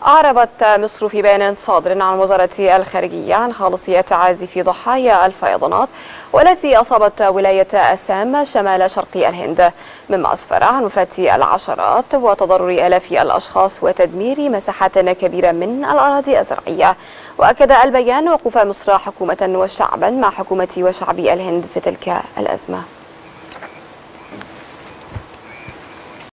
أعربت مصر في بيان صادر عن وزارة الخارجية عن خالصية تعازي ضحايا الفيضانات والتي أصابت ولاية أسام شمال شرق الهند، مما أسفر عن وفاة العشرات وتضرر آلاف الأشخاص وتدمير مساحات كبيرة من الأراضي الزراعية. وأكد البيان وقوف مصر حكومة وشعبا مع حكومة وشعب الهند في تلك الأزمة.